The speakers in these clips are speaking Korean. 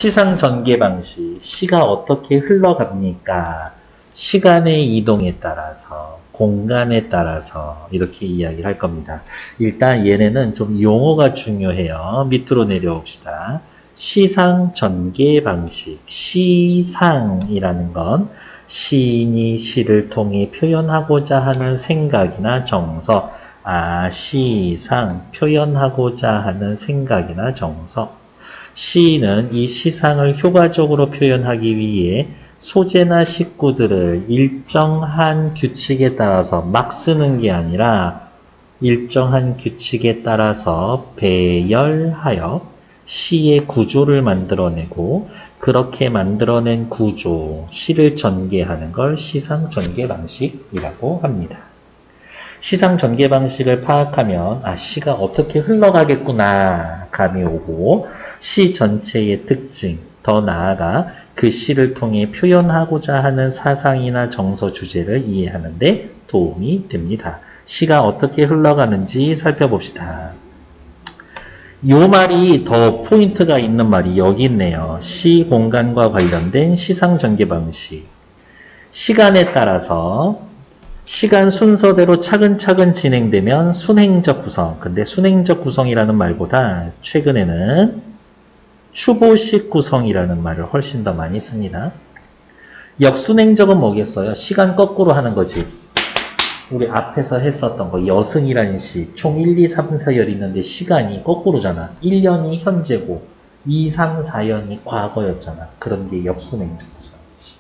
시상 전개 방식, 시가 어떻게 흘러갑니까? 시간의 이동에 따라서, 공간에 따라서 이렇게 이야기를 할 겁니다. 일단 얘네는 좀 용어가 중요해요. 밑으로 내려옵시다. 시상 전개 방식, 시상이라는 건 시인이 시를 통해 표현하고자 하는 생각이나 정서, 시상, 표현하고자 하는 생각이나 정서. 시인은 이 시상을 효과적으로 표현하기 위해 소재나 식구들을 일정한 규칙에 따라서 막 쓰는 게 아니라 일정한 규칙에 따라서 배열하여 시의 구조를 만들어내고 그렇게 만들어낸 구조, 시를 전개하는 걸 시상 전개 방식이라고 합니다. 시상 전개 방식을 파악하면 시가 어떻게 흘러가겠구나 감이 오고 시 전체의 특징, 더 나아가 그 시를 통해 표현하고자 하는 사상이나 정서 주제를 이해하는 데 도움이 됩니다. 시가 어떻게 흘러가는지 살펴봅시다. 요 말이 더 포인트가 있는 말이 여기 있네요. 시 공간과 관련된 시상 전개 방식. 시간에 따라서 시간 순서대로 차근차근 진행되면 순행적 구성. 근데 순행적 구성이라는 말보다 최근에는 추보식 구성이라는 말을 훨씬 더 많이 씁니다. 역순행적은 뭐겠어요? 시간 거꾸로 하는 거지. 우리 앞에서 했었던 거 여승이라는 시 총 1, 2, 3, 4열 있는데 시간이 거꾸로잖아. 1년이 현재고 2, 3, 4년이 과거였잖아. 그런 게 역순행적 구성이지.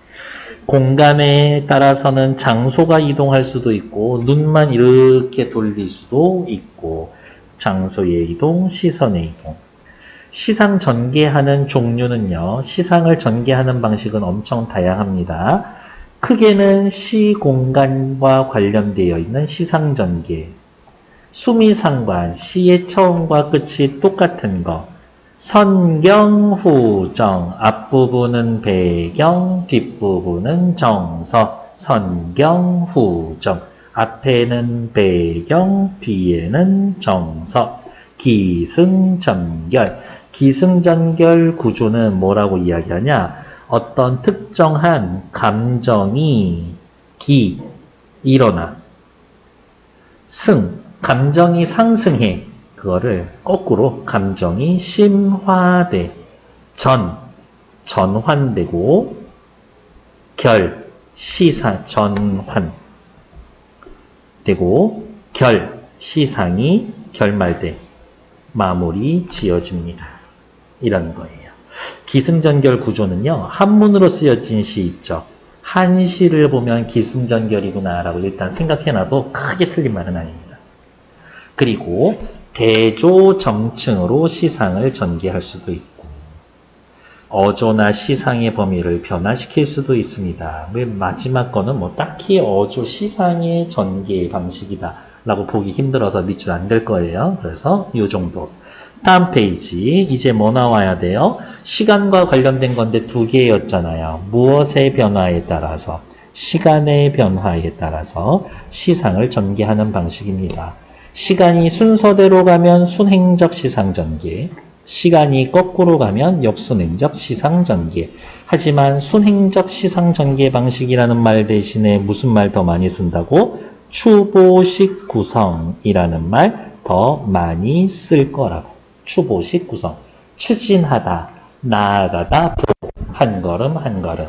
공간에 따라서는 장소가 이동할 수도 있고 눈만 이렇게 돌릴 수도 있고 장소의 이동, 시선의 이동. 시상 전개하는 종류는요. 시상을 전개하는 방식은 엄청 다양합니다. 크게는 시 공간과 관련되어 있는 시상 전개, 수미상관, 시의 처음과 끝이 똑같은 거, 선경후정, 앞부분은 배경, 뒷부분은 정서, 선경후정, 앞에는 배경, 뒤에는 정서, 기승전결, 기승전결 구조는 뭐라고 이야기하냐? 어떤 특정한 감정이 일어나. 감정이 상승해. 그거를 거꾸로 감정이 심화돼. 전환되고 전환. 되고 시상이 결말돼. 마무리 지어집니다. 이런 거예요. 기승전결 구조는요. 한문으로 쓰여진 시 있죠. 한시를 보면 기승전결이구나 라고 일단 생각해놔도 크게 틀린 말은 아닙니다. 그리고 대조정칭으로 시상을 전개할 수도 있고 어조나 시상의 범위를 변화시킬 수도 있습니다. 맨 마지막 거는 딱히 어조 시상의 전개 방식이다 라고 보기 힘들어서 밑줄 안 될 거예요. 그래서 이 정도. 다음 페이지. 이제 뭐 나와야 돼요? 시간과 관련된 건데 두 개였잖아요. 무엇의 변화에 따라서, 시간의 변화에 따라서 시상을 전개하는 방식입니다. 시간이 순서대로 가면 순행적 시상 전개, 시간이 거꾸로 가면 역순행적 시상 전개. 하지만 순행적 시상 전개 방식이라는 말 대신에 무슨 말 더 많이 쓴다고? 추보식 구성이라는 말 더 많이 쓸 거라고. 추보식 구성. 추진하다, 나아가다, 한 걸음 한 걸음.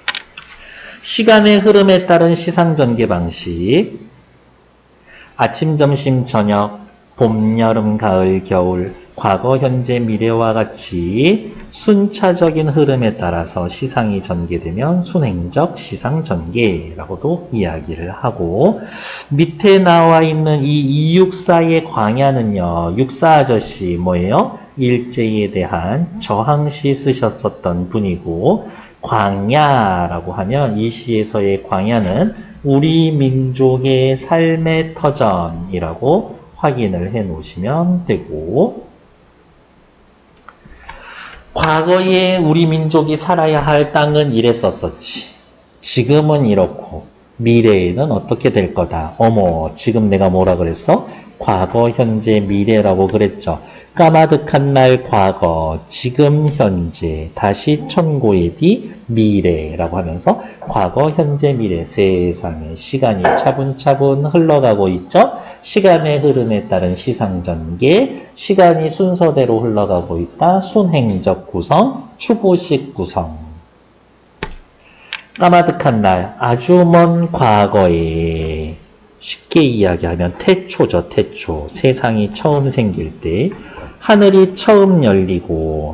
시간의 흐름에 따른 시상 전개 방식. 아침, 점심, 저녁, 봄, 여름, 가을, 겨울, 과거, 현재, 미래와 같이 순차적인 흐름에 따라서 시상이 전개되면 순행적 시상 전개라고도 이야기를 하고 밑에 나와 있는 이 이육사의 광야는요. 육사 아저씨 뭐예요? 일제에 대한 저항시 쓰셨었던 분이고 광야라고 하면 이 시에서의 광야는 우리 민족의 삶의 터전이라고 확인을 해 놓으시면 되고 과거에 우리 민족이 살아야 할 땅은 이랬었었지. 지금은 이렇고 미래에는 어떻게 될 거다. 어머, 지금 내가 뭐라 그랬어? 과거, 현재, 미래라고 그랬죠. 까마득한 날 과거, 지금 현재, 다시 천고의 뒤 미래라고 하면서 과거, 현재, 미래 세상에 시간이 차분차분 흘러가고 있죠. 시간의 흐름에 따른 시상전개, 시간이 순서대로 흘러가고 있다. 순행적 구성, 추보식 구성. 까마득한 날, 아주 먼 과거에 쉽게 이야기하면 태초죠, 태초. 세상이 처음 생길 때 하늘이 처음 열리고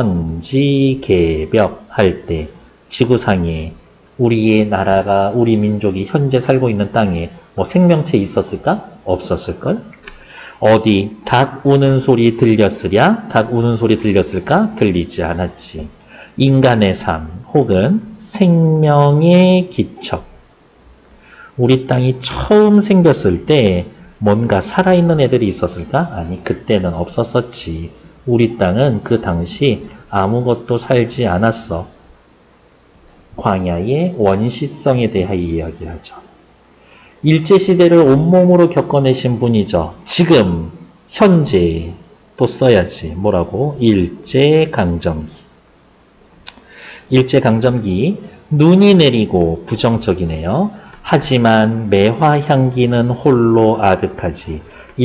천지개벽 할 때 지구상에 우리의 나라가 우리 민족이 현재 살고 있는 땅에 뭐 생명체 있었을까? 없었을걸? 어디 닭 우는 소리 들렸으랴? 닭 우는 소리 들렸을까? 들리지 않았지. 인간의 삶 혹은 생명의 기척. 우리 땅이 처음 생겼을 때 뭔가 살아있는 애들이 있었을까? 아니, 그때는 없었었지. 우리 땅은 그 당시 아무것도 살지 않았어. 광야의 원시성에 대해 이야기하죠. 일제시대를 온몸으로 겪어내신 분이죠. 지금, 현재 또 써야지. 뭐라고? 일제강점기. 일제강점기, 눈이 내리고 부정적이네요. 하지만 매화 향기는 홀로 아득하지.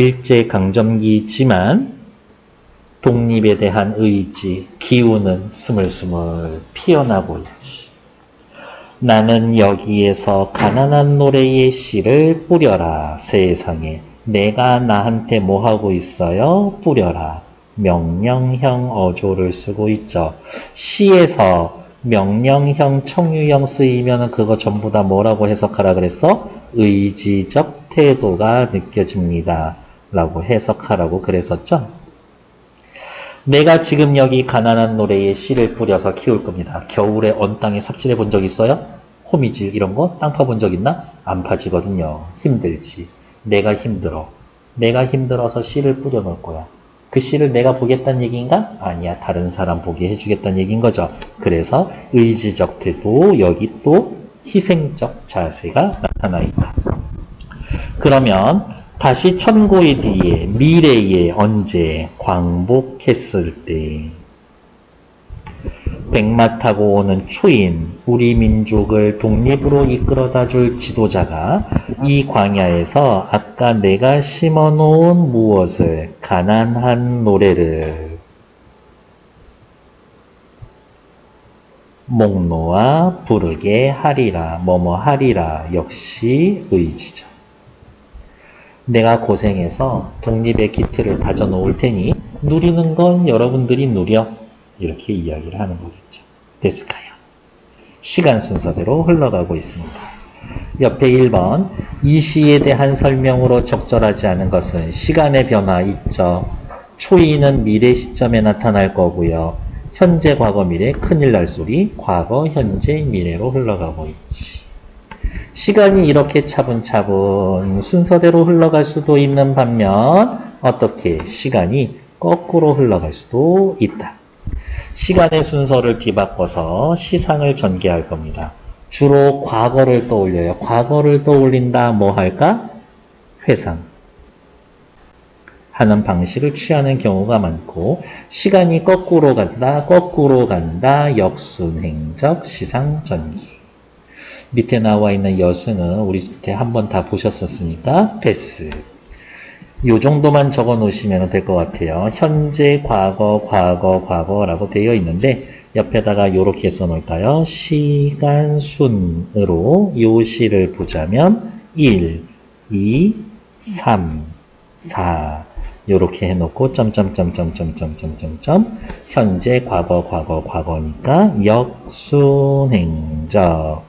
일제강점기지만 독립에 대한 의지, 기운은 스물스물 피어나고 있지. 나는 여기에서 가난한 노래의 씨를 뿌려라. 세상에 내가 나한테 뭐 하고 있어요? 뿌려라. 명령형 어조를 쓰고 있죠. 시에서 명령형, 청유형 쓰이면 그거 전부 다 뭐라고 해석하라 그랬어? 의지적 태도가 느껴집니다. 라고 해석하라고 그랬었죠. 내가 지금 여기 가난한 노래에 씨를 뿌려서 키울 겁니다. 겨울에 언 땅에 삽질해 본 적 있어요? 호미질 이런 거? 땅 파본 적 있나? 안 파지거든요. 힘들지. 내가 힘들어. 내가 힘들어서 씨를 뿌려 놓을 거야. 그 씨를 내가 보겠다는 얘기인가? 아니야. 다른 사람 보게 해주겠다는 얘기인 거죠. 그래서 의지적 태도, 여기 또 희생적 자세가 나타나 있다. 그러면 다시 천고의 뒤에 미래에 언제 광복했을 때 백마 타고 오는 초인, 우리 민족을 독립으로 이끌어다 줄 지도자가 이 광야에서 아까 내가 심어놓은 무엇을, 가난한 노래를 목 놓아 부르게 하리라, 뭐뭐 하리라, 역시 의지죠. 내가 고생해서 독립의 기틀을 다져 놓을 테니 누리는 건 여러분들이 누려. 이렇게 이야기를 하는 거겠죠. 됐을까요? 시간 순서대로 흘러가고 있습니다. 옆에 1번, 이 시에 대한 설명으로 적절하지 않은 것은 시간의 변화 있죠. 초이는 미래 시점에 나타날 거고요. 현재, 과거, 미래, 큰일 날 소리, 과거, 현재, 미래로 흘러가고 있지. 시간이 이렇게 차분차분 순서대로 흘러갈 수도 있는 반면 어떻게 시간이 거꾸로 흘러갈 수도 있다. 시간의 순서를 뒤바꿔서 시상을 전개할 겁니다. 주로 과거를 떠올려요. 과거를 떠올린다 뭐 할까? 회상 하는 방식을 취하는 경우가 많고, 시간이 거꾸로 간다 역순행적 시상 전개. 밑에 나와 있는 여승은 우리 그때 한번 다 보셨었으니까 패스. 요 정도만 적어 놓으시면 될 것 같아요. 현재, 과거라고 되어 있는데 옆에다가 요렇게 써 놓을까요? 시간 순으로 요 시를 보자면 1, 2, 3, 4 요렇게 해놓고 점점점점점점점점 현재, 과거니까 역순행적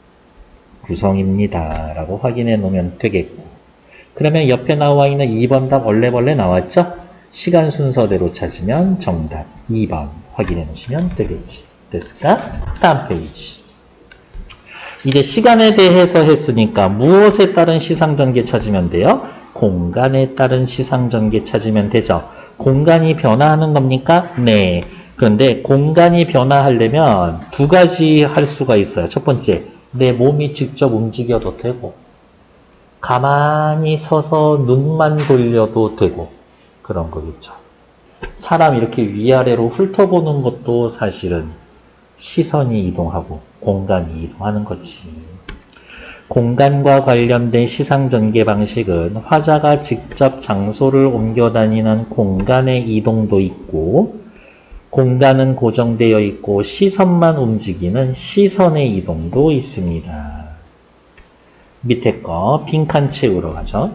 구성입니다. 라고 확인해 놓으면 되겠고, 그러면 옆에 나와 있는 2번 답 얼레벌레 나왔죠? 시간 순서대로 찾으면 정답 2번 확인해 놓으시면 되겠지. 됐을까? 다음 페이지. 이제 시간에 대해서 했으니까 무엇에 따른 시상전개 찾으면 돼요? 공간에 따른 시상전개 찾으면 되죠. 공간이 변화하는 겁니까? 네. 그런데 공간이 변화하려면 두 가지 할 수가 있어요. 첫 번째, 내 몸이 직접 움직여도 되고, 가만히 서서 눈만 돌려도 되고 그런 거겠죠. 사람 이렇게 위아래로 훑어보는 것도 사실은 시선이 이동하고 공간이 이동하는 거지. 공간과 관련된 시상 전개 방식은 화자가 직접 장소를 옮겨 다니는 공간의 이동도 있고, 공간은 고정되어 있고 시선만 움직이는 시선의 이동도 있습니다. 밑에 거 빈칸 채우러 가죠.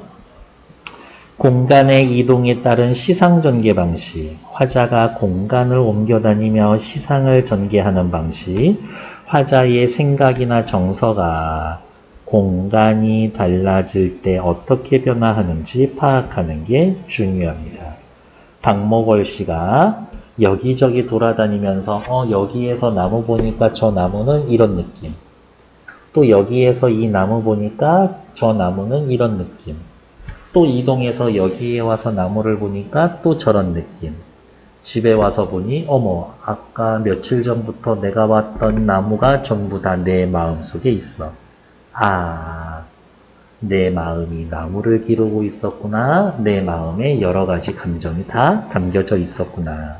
공간의 이동에 따른 시상 전개 방식, 화자가 공간을 옮겨 다니며 시상을 전개하는 방식, 화자의 생각이나 정서가 공간이 달라질 때 어떻게 변화하는지 파악하는 게 중요합니다. 박목월 씨가 여기저기 돌아다니면서 여기에서 나무 보니까 저 나무는 이런 느낌, 또 여기에서 이 나무 보니까 저 나무는 이런 느낌, 또 이동해서 여기에 와서 나무를 보니까 또 저런 느낌, 집에 와서 보니 어머 아까 며칠 전부터 내가 봤던 나무가 전부 다 내 마음속에 있어. 아, 내 마음이 나무를 기르고 있었구나. 내 마음에 여러 가지 감정이 다 담겨져 있었구나.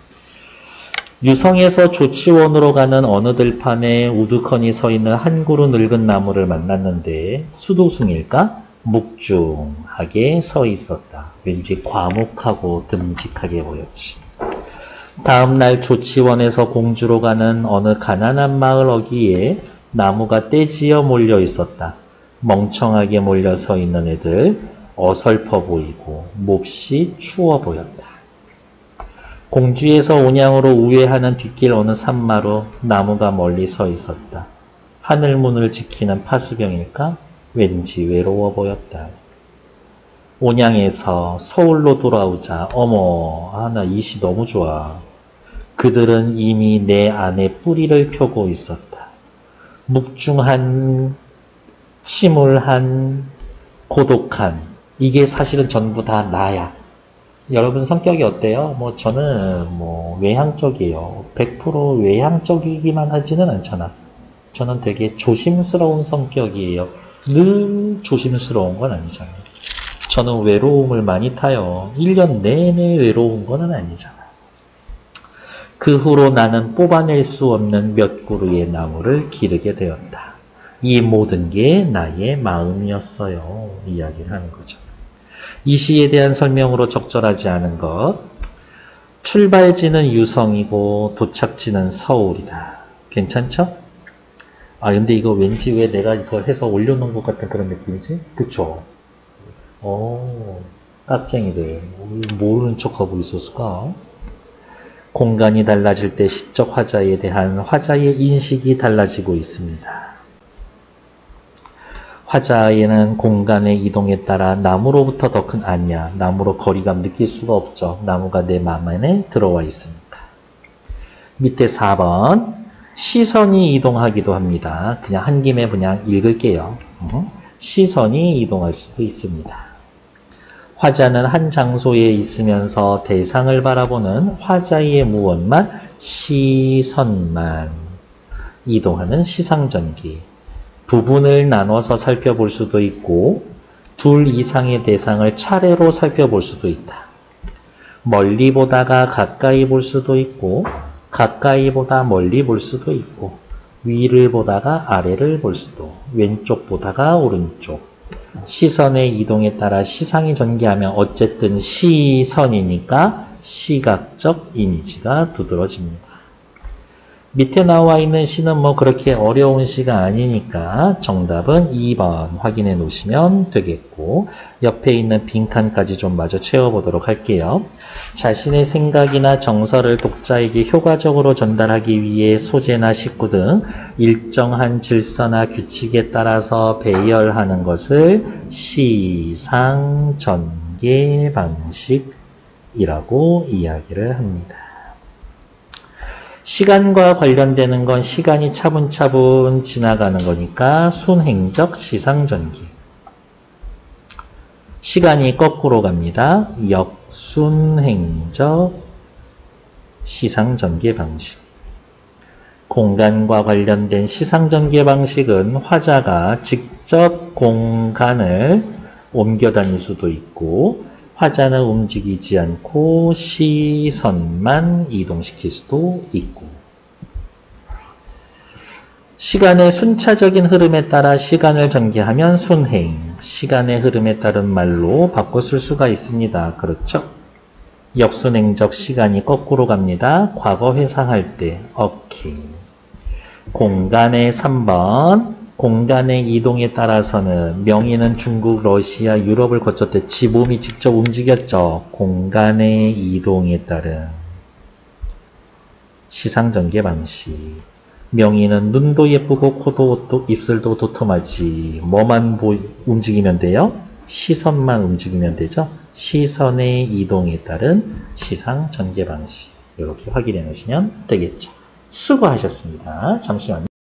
유성에서 조치원으로 가는 어느 들판에 우두커니 서 있는 한 그루 늙은 나무를 만났는데 수도승일까? 묵중하게 서 있었다. 왠지 과묵하고 듬직하게 보였지. 다음날 조치원에서 공주로 가는 어느 가난한 마을 어귀에 나무가 떼지어 몰려 있었다. 멍청하게 몰려 서 있는 애들 어설퍼 보이고 몹시 추워 보였다. 공주에서 온양으로 우회하는 뒷길 어느 산마루 나무가 멀리 서 있었다. 하늘문을 지키는 파수병일까? 왠지 외로워 보였다. 온양에서 서울로 돌아오자 어머, 나 이 시 너무 좋아. 그들은 이미 내 안에 뿌리를 펴고 있었다. 묵중한, 침울한, 고독한, 이게 사실은 전부 다 나야. 여러분 성격이 어때요? 저는 외향적이에요. 100% 외향적이기만 하지는 않잖아. 저는 되게 조심스러운 성격이에요. 늘 조심스러운 건 아니잖아요. 저는 외로움을 많이 타요. 1년 내내 외로운 건 아니잖아. 그 후로 나는 뽑아낼 수 없는 몇 그루의 나무를 기르게 되었다. 이 모든 게 나의 마음이었어요. 이야기를 하는 거죠. 이 시에 대한 설명으로 적절하지 않은 것. 출발지는 유성이고 도착지는 서울이다. 괜찮죠? 근데 이거 왠지 왜 내가 이걸 해서 올려놓은 것 같은 그런 느낌이지? 그쵸? 깍쟁이들. 모르는 척하고 있었을까? 공간이 달라질 때 시적 화자에 대한 화자의 인식이 달라지고 있습니다. 화자에는 공간의 이동에 따라 나무로부터 더 큰 아니야. 나무로 거리감 느낄 수가 없죠. 나무가 내 마음 안에 들어와 있으니까. 밑에 4번. 시선이 이동하기도 합니다. 그냥 한 김에 그냥 읽을게요. 시선이 이동할 수도 있습니다. 화자는 한 장소에 있으면서 대상을 바라보는 화자의 무언만, 시선만 이동하는 시상전기. 부분을 나눠서 살펴볼 수도 있고 둘 이상의 대상을 차례로 살펴볼 수도 있다. 멀리 보다가 가까이 볼 수도 있고 가까이 보다 멀리 볼 수도 있고 위를 보다가 아래를 볼 수도, 왼쪽 보다가 오른쪽. 시선의 이동에 따라 시상이 전개하면 어쨌든 시선이니까 시각적 이미지가 두드러집니다. 밑에 나와 있는 시는 그렇게 어려운 시가 아니니까 정답은 2번 확인해 놓으시면 되겠고, 옆에 있는 빈칸까지 좀 마저 채워보도록 할게요. 자신의 생각이나 정서를 독자에게 효과적으로 전달하기 위해 소재나 식구 등 일정한 질서나 규칙에 따라서 배열하는 것을 시상 전개 방식이라고 이야기를 합니다. 시간과 관련되는 건 시간이 차분차분 지나가는 거니까 순행적 시상전기. 시간이 거꾸로 갑니다. 역순행적 시상전개 방식. 공간과 관련된 시상전개 방식은 화자가 직접 공간을 옮겨 다닐 수도 있고 화자는 움직이지 않고 시선만 이동시킬 수도 있고 시간의 순차적인 흐름에 따라 시간을 전개하면 순행, 시간의 흐름에 따른 말로 바꿔 쓸 수가 있습니다. 그렇죠? 역순행적 시간이 거꾸로 갑니다. 과거 회상할 때 오케이. 공간의 3번 공간의 이동에 따라서는 명인은 중국, 러시아, 유럽을 거쳤대. 지 몸이 직접 움직였죠. 공간의 이동에 따른 시상전개 방식. 명인은 눈도 예쁘고 코도 입술도 도톰하지. 뭐만 움직이면 돼요? 시선만 움직이면 되죠. 시선의 이동에 따른 시상전개 방식. 이렇게 확인해 놓으시면 되겠죠. 수고하셨습니다. 잠시만요.